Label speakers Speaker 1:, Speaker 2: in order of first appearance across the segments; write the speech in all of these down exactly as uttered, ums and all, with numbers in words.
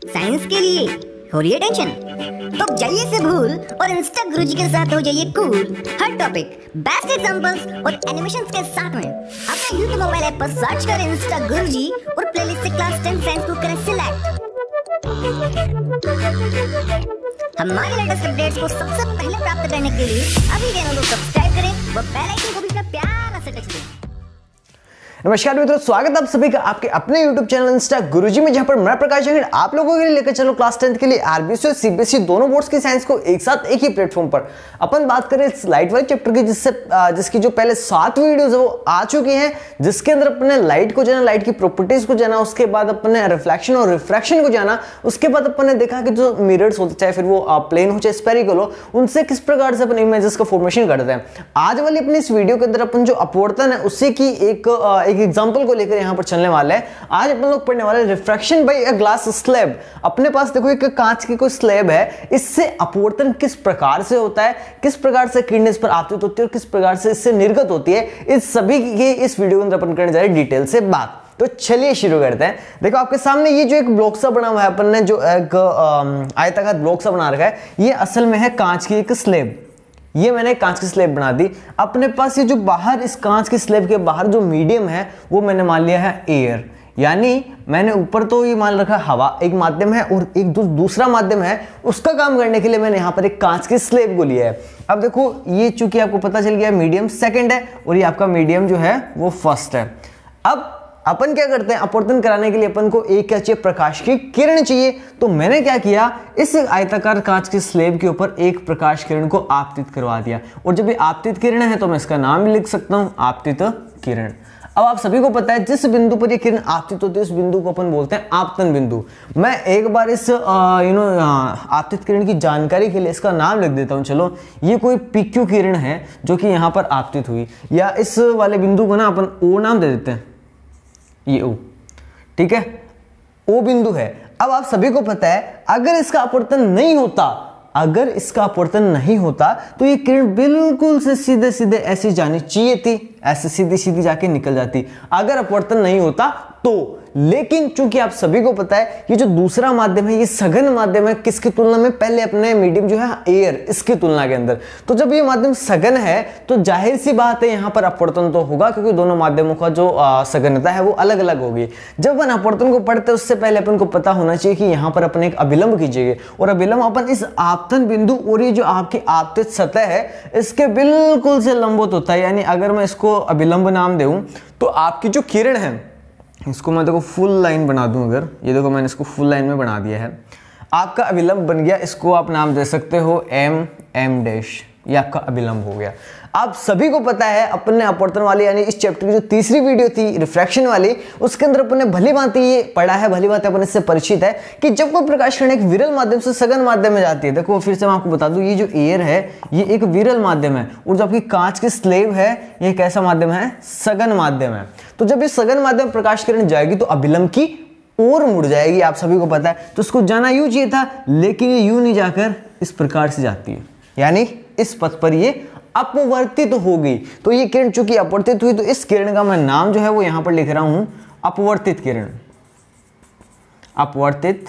Speaker 1: Science के लिए हो रही है टेंशन? तो जाइए से भूल और इंस्टा गुरुजी के साथ हो जाइए कूल। हर टॉपिक, बेस्ट एग्जांपल्स और एनिमेशंस के साथ में अपने यूट्यूब मोबाइल ऐप पर सर्च करें इंस्टा गुरुजी और प्लेलिस्ट से क्लास टेन फ्रेंड्स को करें सिलेक्ट। हमारे लेटेस्ट अपडेट्स को सबसे पहले प्राप्त करने के लिए अभी चैनल को सब्सक्राइब करें व बेल आइकन को भी अपना प्यारा सा टच दें।
Speaker 2: नमस्कार मित्रों, स्वागत है आप सभी का आपके अपने YouTube चैनल इंस्टा गुरुजी में, जहां पर मैं प्रकाश जंगड़ आप लोगों के लिए लेकर चलो क्लास टेंथ के लिए आरबीएसई और सीबीएसई दोनों बोर्ड्स की साइंस को एक साथ एक ही प्लेटफॉर्म पर। अपन बात करें लाइट वाइज चैप्टर की, जिससे जिसकी जो पहले सात वीडियोस है वो आ चुकी हैं, जिसके अंदर अपने लाइट को जाना, लाइट की प्रॉपर्टीज को जाना, उसके बाद अपने रिफ्लेक्शन और रिफ्रैक्शन को जाना, उसके बाद अपन ने देखा कि जो मिरर्स होते चाहे फिर वो प्लेन हो चाहे स्फेरिकल हो, उनसे किस प्रकार से अपन इमेजेस का फॉर्मेशन करते हैं। आज वाली अपनी इस वीडियो के अंदर अपन जो अपवर्तन है उसी की एक एक एग्जांपल को लेकर यहां पर चलने वाले हैं। आज अपन लोग पढ़ने वाले refraction by a glass slab. अपने पास देखो एक कांच की कोई स्लैब है, इससे अपवर्तन किस प्रकार से होता है, किस प्रकार से किरणें इस पर आपतित होती है और किस प्रकार से इससे निर्गत होती है, इस सभी की इस वीडियो के अंदर अपन करने जा रहे हैं डिटेल से बात। तो चलिए शुरू करते हैं। देखो आपके सामने ये जो एक ब्लॉक सा बना हुआ है, अपन ने जो एक आयताकार ब्लॉक सा बना रखा है, ये असल में है कांच की एक स्लैब। ये मैंने कांच की स्लैब बना दी। अपने पास ये जो बाहर इस कांच की स्लैब के बाहर जो मीडियम है वो मैंने मान लिया है एयर, यानी मैंने ऊपर तो ये मान रखा हवा एक माध्यम है और एक दू, दूसरा माध्यम है, उसका काम करने के लिए मैंने यहाँ पर एक कांच की स्लैब को लिया है। अब देखो ये चूंकि आपको पता चल गया मीडियम सेकंड है और ये आपका मीडियम जो है वो फर्स्ट है। अब अपन क्या करते हैं, अपवर्तन कराने के लिए अपन को एक क्या चाहिए, प्रकाश की किरण चाहिए। तो मैंने क्या किया, इस आयताकार कांच की स्लैब के ऊपर एक प्रकाश किरण को आपतित करवा दिया। और जब ये आपतित किरण है तो मैं इसका नाम भी लिख सकता हूं, आपतित किरण। अब आप सभी को पता है जिस बिंदु पर ये किरण आपतित होती है उस बिंदु को अपन बोलते हैं आपतन बिंदु। मैं एक बार इस यू नो आपतित किरण की जानकारी के लिए इसका नाम लिख देता हूं। चलो, ये कोई पीक्यू किरण है जो कि यहां पर आपतित हुई, या इस वाले बिंदु को ना अपन ओ नाम दे देते हैं, ये ओ, ठीक है, ओ बिंदु है। अब आप सभी को पता है अगर इसका अपवर्तन नहीं होता, अगर इसका अपवर्तन नहीं होता तो ये किरण बिल्कुल से सीधे सीधे ऐसी जानी चाहिए थी, ऐसे सीधी सीधी जाके निकल जाती अगर अपवर्तन नहीं होता तो। लेकिन चूंकि आप सभी को पता है ये जो दूसरा माध्यम है ये सघन माध्यम है, किसकी तुलना में, पहले अपने मीडियम जो है एयर, इसकी तुलना के अंदर। तो जब ये माध्यम सघन है तो जाहिर सी बात है यहाँ पर अपवर्तन तो होगा, क्योंकि दोनों माध्यमों का जो सघनता है वो अलग अलग होगी। जब अपन अपवर्तन को पढ़ते उससे पहले अपन को पता होना चाहिए कि यहाँ पर अपन एक अभिलंब खींचेंगे और अभिलंब अपन इस आपतन बिंदु और ये जो आपकी आपतित सतह है इसके बिल्कुल से लंबवत होता है। यानी अगर मैं इसको अभिलंब नाम दूं तो आपकी जो किरण है इसको मैं देखो फुल लाइन बना दूं, अगर ये देखो मैंने इसको फुल लाइन में बना दिया है, आपका अभिलंब बन गया। इसको आप नाम दे सकते हो एम एम डैश, ये आपका अभिलंब हो गया। आप सभी को पता है अपन ने अपवर्तन वाली यानी इस चैप्टर की जो तीसरी वीडियो थी रिफ्रैक्शन वाली, उसके अंदर अपन ने भली भांति ये पढ़ा है, भली भांति अपन इससे परिचित है कि जब कोई प्रकाश किरण एक विरल माध्यम से सघन माध्यम में जाती है, देखो फिर से मैं आपको बता दूं, ये जो एयर है ये एक विरल माध्यम है और जो आपकी कांच की स्लैब है ये कैसा माध्यम है, सघन माध्यम है। तो जब ये सघन माध्यम प्रकाश किरण जाएगी तो अभिलंब की ओर मुड़ जाएगी, आप सभी को पता है। तो उसको जाना यूं चाहिए था, लेकिन ये यूं नहीं जाकर इस प्रकार से जाती है, यानी इस पथ पर ये अपवर्तित तो होगी। तो ये किरण चूंकि अपवर्तित हुई तो इस किरण का मैं नाम जो है वो यहां पर लिख रहा हूं अपवर्तित किरण, अपवर्तित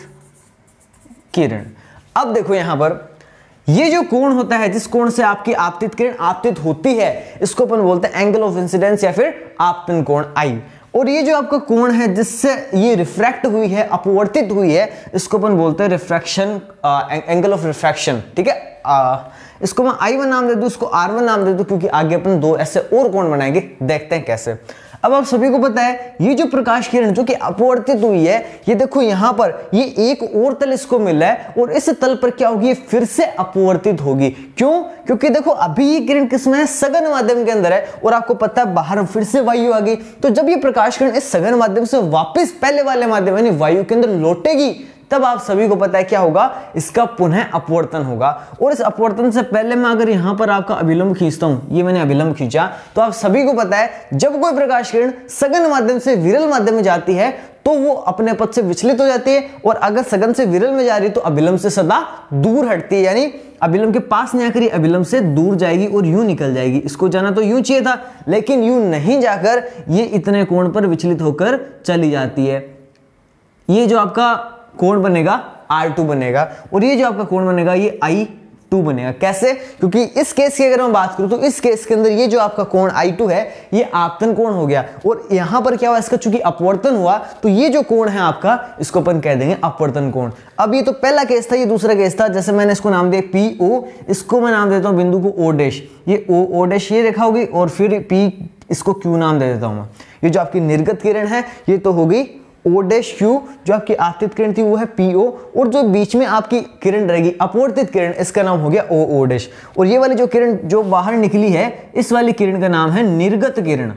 Speaker 2: किरण। अब देखो यहां पर ये जो कोण होता है, जिस कोण से आपकी आपतित किरण आपतित होती है, इसको अपन बोलते हैं एंगल ऑफ इंसिडेंस या फिर आपतन कोण आई। और ये जो आपका कोण है जिससे ये रिफ्रैक्ट हुई है, अपवर्तित हुई है, इसको अपन बोलते हैं रिफ्रैक्शन, एंगल ऑफ रिफ्रैक्शन, ठीक है। आ, इसको मैं आई वन नाम दे दूं, इसको आर वन नाम दे दूं, क्योंकि आगे अपन दो ऐसे और कोण बनाएंगे, देखते हैं कैसे। अब आप सभी को पता है ये जो प्रकाश किरण जो कि अपवर्तित हुई है, ये देखो यहां पर ये एक और तल इसको मिला है और इस तल पर क्या होगी, फिर से अपवर्तित होगी। क्यों? क्योंकि देखो अभी ये किरण किसमें है, सघन माध्यम के अंदर है और आपको पता है बाहर फिर से वायु आ गई। तो जब ये प्रकाश किरण इस सघन माध्यम से वापस पहले वाले माध्यम यानी वायु के अंदर लौटेगी, तब आप सभी को पता है क्या होगा, इसका पुनः अपवर्तन होगा। और इस अपवर्तन से पहले मैं अगर यहां पर आपका अभिलंब खींचता हूं, ये मैंने अभिलंब खींचा, तो आप सभी को पता है जब कोई प्रकाश किरण सघन माध्यम से विरल माध्यम में जाती है तो वो अपने पथ से विचलित हो जाती है, और अगर सघन से विरल में जा रही है तो अभिलंब से सदा दूर हटती है, यानी अभिलंब के पास नहीं आकर अभिलंब से दूर जाएगी और यूं निकल जाएगी। इसको जाना तो यूं चाहिए था, लेकिन यूं नहीं जाकर ये इतने कोण पर विचलित होकर चली जाती है। ये जो आपका कोण बनेगा आर टू बनेगा, और ये जो आपका कोण बनेगा ये आई टू बनेगा। कैसे? क्योंकि इस केस की अगर मैं बात करूं तो इस केस के अंदर ये जो आपका कोण आई टू है ये आपतन कोण हो गया, और यहां पर क्या हुआ, इसका चूंकि अपवर्तन हुआ तो ये जो कोण है आपका इसको अपन कह देंगे अपवर्तन कोण। अब ये तो पहला केस था, ये दूसरा केस था। जैसे मैंने इसको नाम दिया पी ओ, इसको मैं नाम देता हूं बिंदु को ओ डैश, ये ओ ओ डैश ये रेखा होगी, और फिर पी इसको क्यू नाम दे देता हूं मैं। ये जो आपकी निर्गत किरण है ये तो होगी ओ डैश क्यू, जो आपकी आपतित किरण थी वो है पी ओ, और जो बीच में आपकी किरण रहेगी अपवर्तित किरण इसका नाम हो गया ओ ओ डैश, और ये वाली जो किरण जो बाहर निकली है इस वाली किरण का नाम है निर्गत किरण,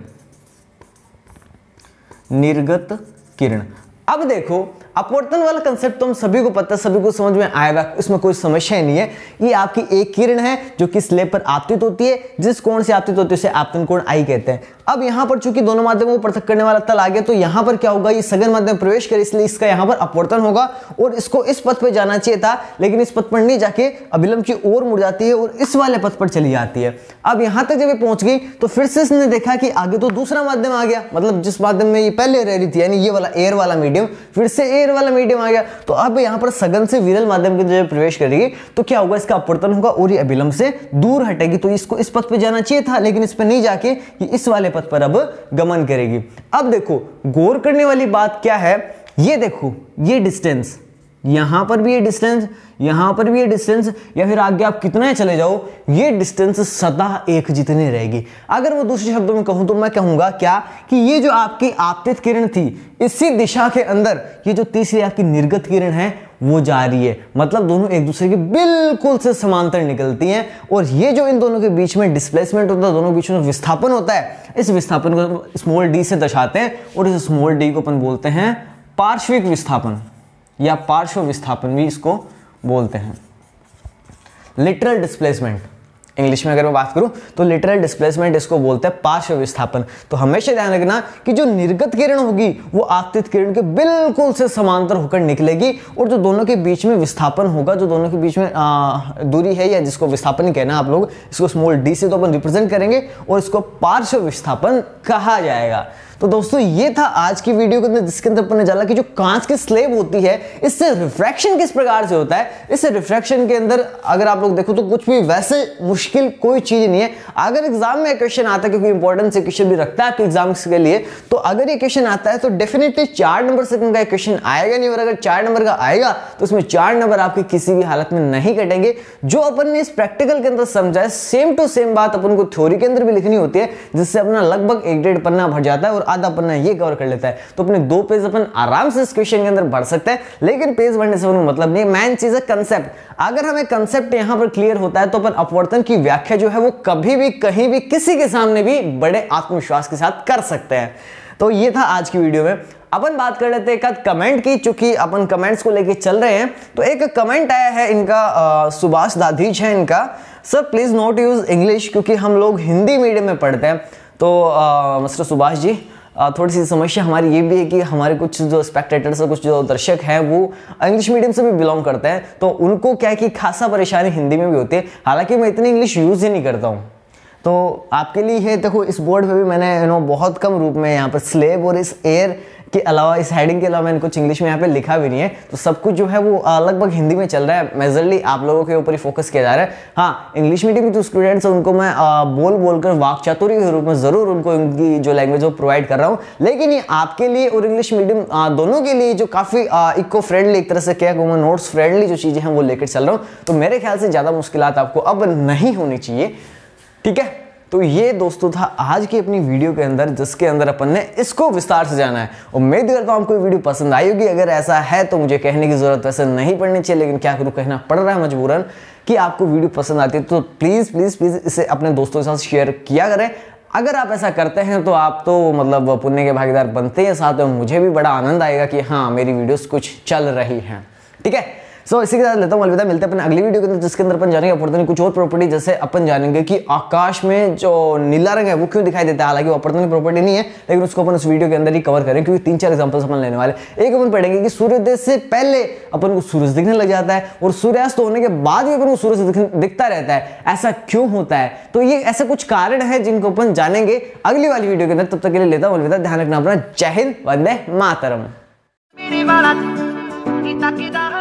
Speaker 2: निर्गत किरण। अब देखो अपवर्तन वाला कंसेप्ट तो हम सभी को पता है, सभी को समझ में आएगा, इसमें कोई समस्या ही नहीं है। ये आपकी एक किरण है जो कि स्लेब पर आपतित होती है, जिस कोण से आपतित होती है उसे आपतन कोण आई कहते हैं। अब यहां पर चूंकि दोनों माध्यमों को पृथक करने वाला तल आ गया, तो यहां पर क्या होगा, ये सघन माध्यम प्रवेश करे, इसलिए इसका यहां पर अपवर्तन होगा, और इसको इस पथ पे जाना चाहिए था, लेकिन इस पथ पर नहीं जाके अभिलंब की ओर मुड़ जाती है और इस वाले पथ पर चली जाती है। अब यहां तक जब ये पहुंच गई तो फिर से इसने देखा कि आगे तो दूसरा माध्यम आ गया, मतलब जिस माध्यम में ये पहले रह रही थी यानी ये वाला एयर वाला मीडियम, फिर से एयर वाला मीडियम आ गया, तो अब यहां पर सघन से विरल माध्यम के जब प्रवेश करेगी तो क्या होगा, इसका अपवर्तन होगा और ये अभिलंब से दूर हटेगी, तो इसको इस पथ पे जाना चाहिए था, लेकिन इस पे नहीं जाके ये इस वाले पथ पर अब गमन करेगी। अब देखो गौर करने वाली बात क्या है, ये देखो ये डिस्टेंस, यहां पर भी ये डिस्टेंस, यहां पर भी ये डिस्टेंस, या फिर आगे आप कितना चले जाओ ये डिस्टेंस सदा एक जितनी रहेगी। अगर मैं दूसरे शब्दों में कहूं तो मैं कहूंगा क्या कि ये जो आपकी आपतित किरण थी इसी दिशा के अंदर ये जो तीसरी आपकी निर्गत किरण है वो जा रही है, मतलब दोनों एक दूसरे के बिल्कुल से समांतर निकलती हैं, और ये जो इन दोनों के बीच में डिस्प्लेसमेंट होता है, दोनों बीच में विस्थापन होता है, इस विस्थापन को स्मॉल डी से दर्शाते हैं, और इस स्मॉल डी को अपन बोलते हैं पार्श्विक विस्थापन या पार्श्व विस्थापन भी इसको बोलते हैं। लिटरल डिस्प्लेसमेंट इंग्लिश में अगर मैं बात करूं तो लिटरल डिस्प्लेसमेंट इसको बोलते हैं पार्श्व विस्थापन। तो हमेशा ध्यान रखना कि जो निर्गत किरण होगी वो आपतित किरण के बिल्कुल से समांतर होकर निकलेगी, और जो दोनों के बीच में विस्थापन होगा, जो दोनों के बीच में आ, दूरी है या जिसको विस्थापन ही कहना आप लोग, इसको स्मॉल डी से तो अपन रिप्रेजेंट करेंगे और इसको पार्श्व विस्थापन कहा जाएगा। तो दोस्तों ये था आज की वीडियो के अंदर, जिसके अंदर अपन ने जाना कि जो कांच की स्लेब होती है इससे रिफ्रैक्शन किस प्रकार से होता है। इससे रिफ्रैक्शन के अंदर अगर आप लोग देखो तो कुछ भी वैसे मुश्किल कोई चीज नहीं है। अगर एग्जाम में क्वेश्चन आता है, क्योंकि इंपॉर्टेंस क्वेश्चन भी रखता है आपके एग्जाम्स के लिए, तो अगर ये क्वेश्चन आता है तो डेफिनेटली चार नंबर से का क्वेश्चन आएगा नहीं, और अगर चार नंबर का आएगा तो उसमें चार नंबर आपके किसी भी हालत में नहीं कटेंगे। जो अपन ने इस प्रैक्टिकल के अंदर समझा है सेम टू सेम बात अपन को थ्योरी के अंदर भी लिखनी होती है, जिससे अपना लगभग एक डेढ़ पन्ना भर जाता है और आधा पन्ना ये कवर कर लेता है। तो अपने दो पेज अपन आराम से इस क्वेश्चन के अंदर भर सकते हैं, लेकिन पेज भरने से मतलब नहीं, मेन चीज है कंसेप्ट। अगर हमें कंसेप्ट यहां पर क्लियर होता है तो अपन अपवर्तन की व्याख्या जो है वो कभी भी कहीं भी किसी के सामने भी बड़े आत्मविश्वास के साथ कर सकते हैं। तो ये था आज की वीडियो में। अपन बात कर लेते हैं एक कमेंट की, चूंकि अपन कमेंट्स को लेके चल रहे हैं। तो एक कमेंट आया है इनका, सुभाष दाधीच है इनका, sir please not use English, क्योंकि हम लोग हिंदी मीडियम में पढ़ते हैं। तो मिस्टर सुभाष जी, थोड़ी सी समस्या हमारी ये भी है कि हमारे कुछ जो स्पेक्टेटर्स कुछ जो दर्शक हैं वो इंग्लिश मीडियम से भी बिलोंग करते हैं, तो उनको क्या है कि खासा परेशानी हिंदी में भी होती है। हालांकि मैं इतनी इंग्लिश यूज़ ही नहीं करता हूँ, तो आपके लिए है। देखो इस बोर्ड पे भी मैंने यू नो बहुत कम रूप में यहाँ पर स्लेब और इस एयर के अलावा, इस हेडिंग के अलावा मैंने कुछ इंग्लिश में यहाँ पे लिखा भी नहीं है, तो सब कुछ जो है वो लगभग हिंदी में चल रहा है। मेजरली आप लोगों के ऊपर ही फोकस किया जा रहा है। हाँ, इंग्लिश मीडियम के जो स्टूडेंट्स हैं उनको मैं आ, बोल बोल कर वाक चातुर्य के रूप में जरूर उनको उनकी जो लैंग्वेज वो प्रोवाइड कर रहा हूँ, लेकिन ये आपके लिए और इंग्लिश मीडियम दोनों के लिए जो काफ़ी इको फ्रेंडली, एक तरह से क्या कहूँ मैं, नोट्स फ्रेंडली जो चीज़ें हैं वो लेकर चल रहा हूँ। तो मेरे ख्याल से ज़्यादा मुश्किलात आपको अब नहीं होनी चाहिए, ठीक है। तो ये दोस्तों था आज की अपनी वीडियो के अंदर, जिसके अंदर अपन ने इसको विस्तार से जाना है। उम्मीद करता हूँ आपको वीडियो पसंद आई होगी। अगर ऐसा है तो मुझे कहने की जरूरत वैसे नहीं पड़नी चाहिए, लेकिन क्या करूँ, कहना पड़ रहा है मजबूरन कि आपको वीडियो पसंद आती है। तो प्लीज़ प्लीज़ प्लीज़ इसे अपने दोस्तों के साथ शेयर किया करें। अगर आप ऐसा करते हैं तो आप तो मतलब पुण्य के भागीदार बनते हैं, साथ में मुझे भी बड़ा आनंद आएगा कि हाँ मेरी वीडियोस कुछ चल रही हैं, ठीक है। सो so, इसी के साथ लेता हूँ अलविदा। मिलते हैं अपन अगली वीडियो के अंदर, जिसके अंदर अपन जानेंगे अपवर्तन कुछ और प्रॉपर्टी। जैसे अपन जानेंगे कि आकाश में जो नीला रंग है वो क्यों दिखाई देता है। हालांकि वो अपवर्तन की प्रॉपर्टी नहीं है, लेकिन उसको अपन उस वीडियो के अंदर ही कवर करें, क्योंकि तीन चार एग्जांपल्स अपन लेने वाले। एक अपन पढ़ेंगे कि सूर्योदय से पहले अपन को सूरज दिखने लग जाता है, और सूर्यास्त होने के बाद भी अपन को सूरज दिखता रहता है। ऐसा क्यों होता है? तो ये ऐसे कुछ कारण है जिनको अपन जानेंगे अगली वाली वीडियो के अंदर। तब तक के लिए लेता हूँ अलविदा। ध्यान रखना अपना। जय हिंद, वंदे मातरम।
Speaker 3: ही ताकीदार